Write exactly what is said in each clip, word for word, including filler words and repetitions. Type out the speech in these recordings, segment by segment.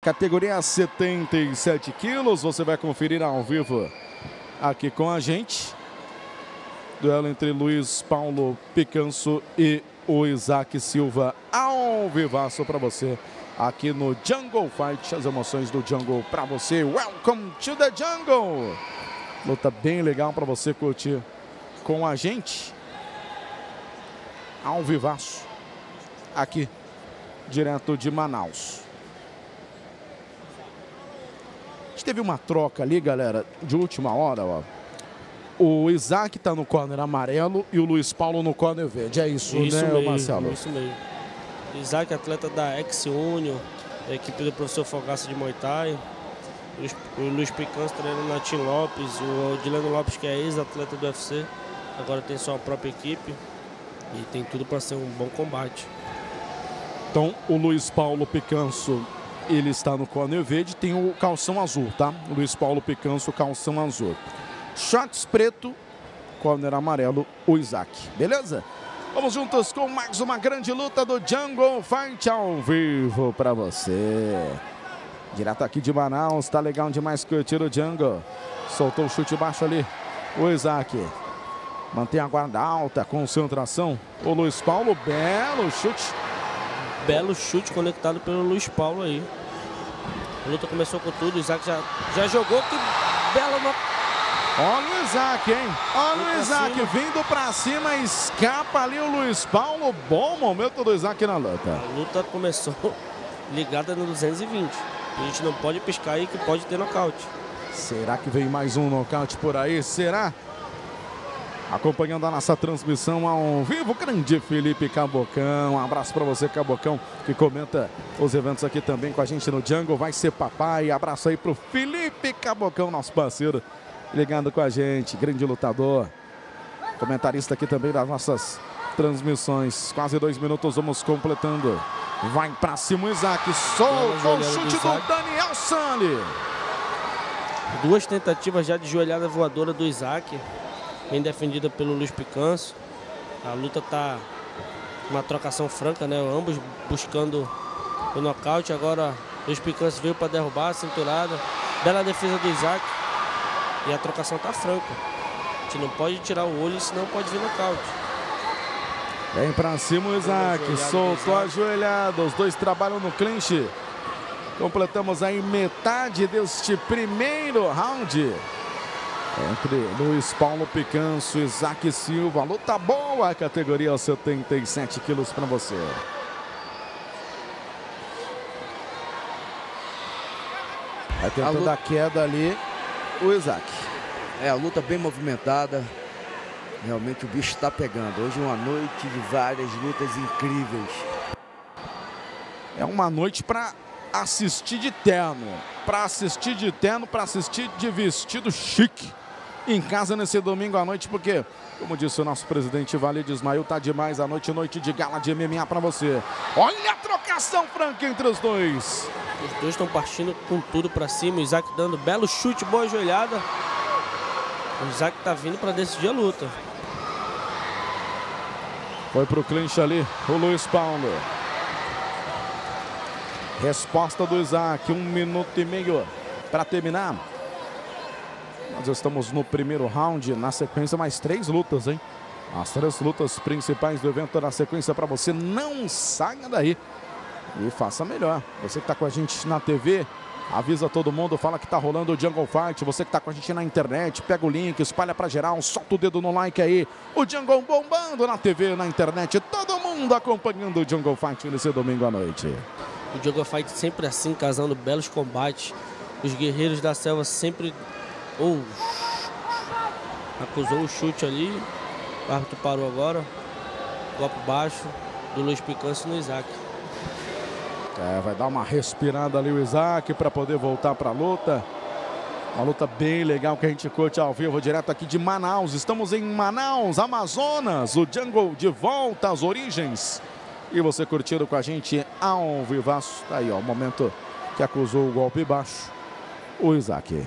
Categoria setenta e sete quilos, você vai conferir ao vivo aqui com a gente. Duelo entre Luiz Paulo Picanso e o Isaac Silva, ao vivaço para você aqui no Jungle Fight. As emoções do Jungle para você. Welcome to the Jungle! Luta bem legal para você curtir com a gente. Ao vivaço aqui, direto de Manaus. A gente teve uma troca ali, galera, de última hora, ó. O Isaac tá no corner amarelo e o Luiz Paulo no corner verde. É isso, isso né, mesmo, Marcelo? Isso mesmo. Isaac, atleta da Ex-Union, equipe do professor Fogaça de Muay Thai. O Luiz Picanso treinando na Tim Lopes. O Dilano Lopes, que é ex-atleta do U F C, agora tem sua própria equipe. E tem tudo para ser um bom combate. Então, o Luiz Paulo Picanso, ele está no corner verde, tem o calção azul, tá? O Luiz Paulo Picanso, calção azul. Shorts preto, corner amarelo, o Isaac. Beleza? Vamos juntos com mais uma grande luta do Jungle Fight ao vivo para você. Direto aqui de Manaus, tá legal demais curtir o Jungle. Soltou o chute baixo ali, o Isaac. Mantém a guarda alta, concentração. O Luiz Paulo, belo chute. Belo chute conectado pelo Luiz Paulo aí. A luta começou com tudo, o Isaac já, já jogou, que bela... No... Olha o Isaac, hein? Olha o Isaac cima. Vindo pra cima, escapa ali o Luiz Paulo. Bom momento do Isaac na luta. A luta começou ligada no duzentos e vinte. A gente não pode piscar aí que pode ter nocaute. Será que vem mais um nocaute por aí? Será? Acompanhando a nossa transmissão ao vivo, grande Felipe Cabocão. Um abraço para você, Cabocão, que comenta os eventos aqui também com a gente no Jungle. Vai ser papai. Abraço aí pro Felipe Cabocão, nosso parceiro, ligando com a gente. Grande lutador. Comentarista aqui também das nossas transmissões. Quase dois minutos, vamos completando. Vai para cima o Isaac. Soltou o chute do, do Daniel Sully. Duas tentativas já de joelhada voadora do Isaac. Bem defendida pelo Luiz Picanso. A luta tá uma trocação franca, né? Ambos buscando o nocaute. Agora Luiz Picanso veio para derrubar a cinturada. Bela defesa do Isaac. E a trocação tá franca. A gente não pode tirar o olho, senão pode vir nocaute. Vem pra cima o Isaac. Soltou a joelhada. Os dois trabalham no clinch. Completamos aí metade deste primeiro round. Entre Luiz Paulo Picanso e Isaac Silva. Luta boa, a categoria setenta e sete quilos para você. Vai tentando a, luta... a queda ali o Isaac. É, a luta bem movimentada. Realmente o bicho está pegando. Hoje é uma noite de várias lutas incríveis. É uma noite para assistir de terno. Para assistir de terno, para assistir de vestido chique. Em casa nesse domingo à noite, porque, como disse o nosso presidente Valide Ismael, tá demais a noite, noite de gala de M M A para você. Olha a trocação franca entre os dois. Os dois estão partindo com tudo para cima, o Isaac dando belo chute, boa joelhada. O Isaac tá vindo para decidir a luta. Foi pro clinch ali, o Luiz Paulo. Resposta do Isaac, um minuto e meio para terminar. Nós estamos no primeiro round, na sequência mais três lutas, hein? As três lutas principais do evento na sequência para você. Não saia daí e faça melhor. Você que está com a gente na T V, avisa todo mundo, fala que está rolando o Jungle Fight. Você que está com a gente na internet, pega o link, espalha para geral, solta o dedo no like aí. O Jungle bombando na T V, na internet, todo mundo acompanhando o Jungle Fight nesse domingo à noite. O Jungle Fight sempre assim, casando belos combates. Os guerreiros da selva sempre... Oh, acusou o chute ali. O árbitro parou agora. Golpe baixo do Luiz Picanso no Isaac. É, vai dar uma respirada ali o Isaac para poder voltar para a luta. Uma luta bem legal que a gente curte ao vivo, direto aqui de Manaus. Estamos em Manaus, Amazonas. O Jungle de volta às origens. E você curtindo com a gente ao vivaço. Tá aí, ó, o momento que acusou o golpe baixo, o Isaac.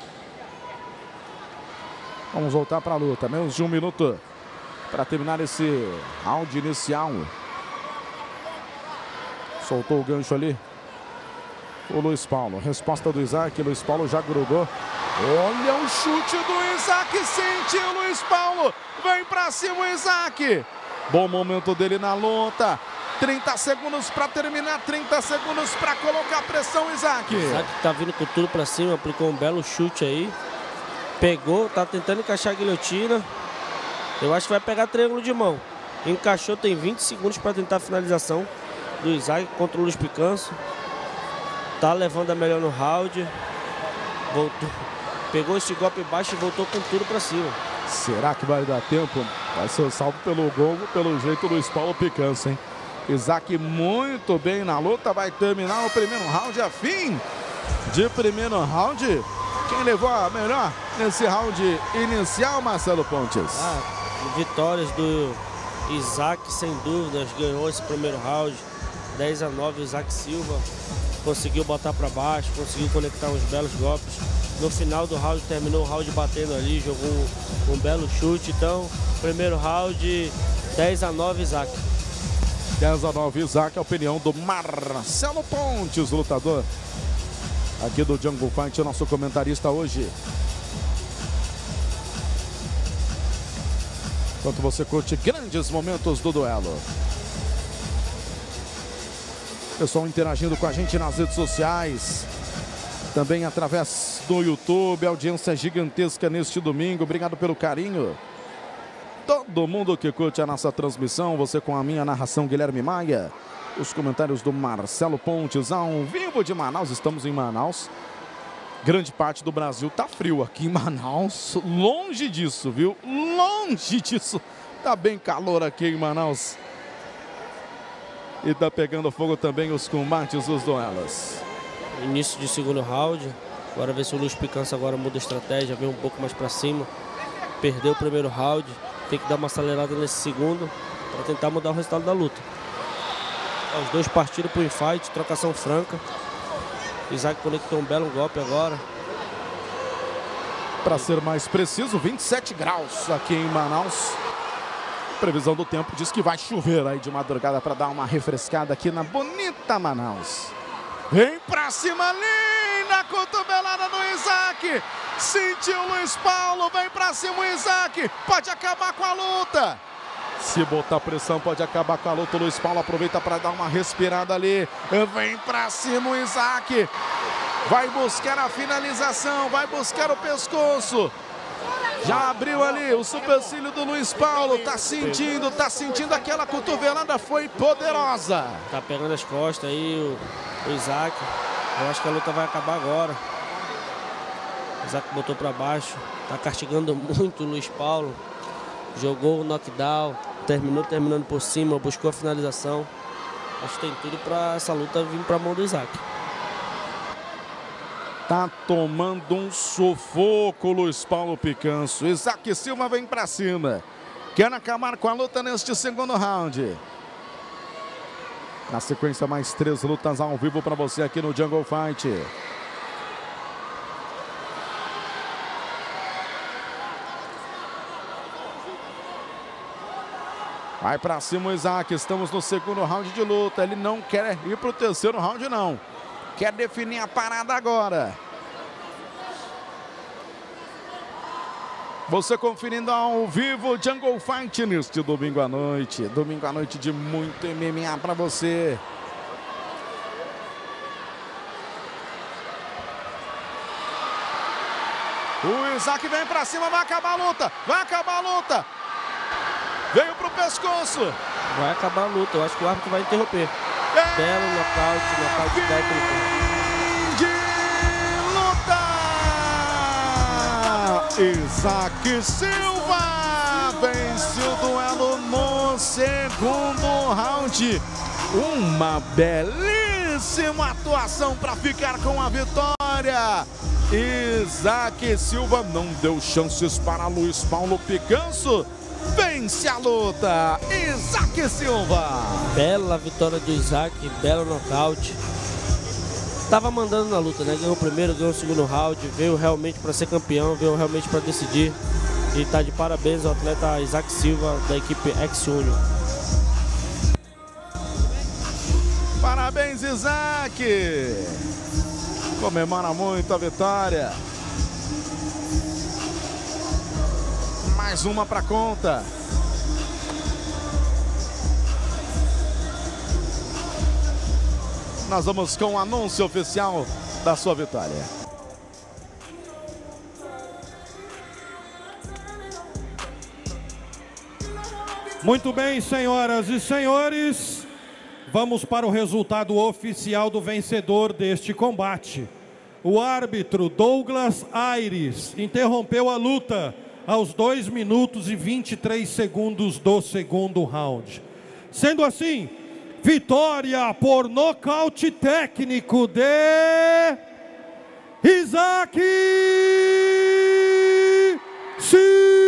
Vamos voltar para a luta. Menos de um minuto para terminar esse round inicial. Soltou o gancho ali o Luiz Paulo. Resposta do Isaac, Luiz Paulo já grudou. Olha o chute do Isaac, sentiu o Luiz Paulo. Vem pra cima o Isaac. Bom momento dele na luta. trinta segundos para terminar, trinta segundos para colocar pressão, Isaac. Isaac tá vindo com tudo para cima, aplicou um belo chute aí. Pegou, tá tentando encaixar a guilhotina. Eu acho que vai pegar triângulo de mão. Encaixou, tem vinte segundos para tentar a finalização do Isaac contra o Luiz Picanso. Tá levando a melhor no round. Voltou. Pegou esse golpe baixo e voltou com tudo para cima. Será que vai dar tempo? Vai ser salvo pelo gol, pelo jeito Luiz Paulo Picanso, hein? Isaac muito bem na luta, vai terminar o primeiro round, a fim de primeiro round. Quem levou a melhor nesse round inicial, Marcelo Pontes? Ah, vitórias do Isaac, sem dúvidas, ganhou esse primeiro round, dez a nove, Isaac Silva conseguiu botar para baixo, conseguiu conectar uns belos golpes. No final do round, terminou o round batendo ali, jogou um, um belo chute. Então, primeiro round, dez a nove, Isaac. dez a nove, Isaac, a opinião do Marcelo Pontes, lutador aqui do Jungle Fight, nosso comentarista hoje. Enquanto você curte grandes momentos do duelo. Pessoal interagindo com a gente nas redes sociais, também através do YouTube, audiência gigantesca neste domingo. Obrigado pelo carinho. Todo mundo que curte a nossa transmissão, você com a minha narração, Guilherme Maia. Os comentários do Marcelo Pontes ao vivo de Manaus. Estamos em Manaus. Grande parte do Brasil tá frio aqui em Manaus. Longe disso, viu? Longe disso. Tá bem calor aqui em Manaus. E tá pegando fogo também os combates dos duelos. Início de segundo round. Agora ver se o Luiz Picanso agora muda a estratégia, vem um pouco mais para cima. Perdeu o primeiro round. Tem que dar uma acelerada nesse segundo para tentar mudar o resultado da luta. Os dois partiram para o infight, trocação franca. Isaac conectou um belo golpe agora. Para ser mais preciso, vinte e sete graus aqui em Manaus. Previsão do tempo diz que vai chover aí de madrugada para dar uma refrescada aqui na bonita Manaus. Vem para cima ali na cotovelada do Isaac. Sentiu o Luiz Paulo, vem pra cima o Isaac, pode acabar com a luta. Se botar pressão, pode acabar com a luta. O Luiz Paulo aproveita para dar uma respirada ali. Vem pra cima o Isaac. Vai buscar a finalização, vai buscar o pescoço. Já abriu ali o supercílio do Luiz Paulo. Tá sentindo, tá sentindo aquela cotovelada, foi poderosa. Tá pegando as costas aí o, o Isaac. Eu acho que a luta vai acabar agora. Isaac botou para baixo, tá castigando muito o Luiz Paulo. Jogou o knockdown, terminou terminando por cima, buscou a finalização. Acho que tem tudo para essa luta vir para a mão do Isaac. Tá tomando um sufoco Luiz Paulo Picanso. Isaac Silva vem para cima. Quer acabar com a luta neste segundo round. Na sequência, mais três lutas ao vivo para você aqui no Jungle Fight. Vai pra cima o Isaac, estamos no segundo round de luta. Ele não quer ir pro terceiro round, não. Quer definir a parada agora. Você conferindo ao vivo Jungle Fight neste domingo à noite. Domingo à noite de muito M M A pra você. O Isaac vem pra cima, vai acabar a luta. Vai acabar a luta. Veio pro pescoço. Vai acabar a luta, eu acho que o árbitro vai interromper. É. Belo nocaute, nocaute técnico. De luta! Isaac Silva vence o duelo no segundo round. Uma belíssima atuação para ficar com a vitória. Isaac Silva não deu chances para Luiz Paulo Picanso. Vence a luta, Isaac Silva. Bela vitória do Isaac, belo nocaute. Tava mandando na luta, né? Ganhou o primeiro, ganhou o segundo round. Veio realmente para ser campeão, veio realmente para decidir. E tá de parabéns ao atleta Isaac Silva, da equipe X Júnior. Parabéns. Parabéns, Isaac! Comemora muito a vitória. Mais uma para conta. Nós vamos com o anúncio oficial da sua vitória. Muito bem, senhoras e senhores, vamos para o resultado oficial do vencedor deste combate. O árbitro Douglas Aires interrompeu a luta aos dois minutos e vinte e três segundos do segundo round. Sendo assim, vitória por nocaute técnico de Isaac Silva.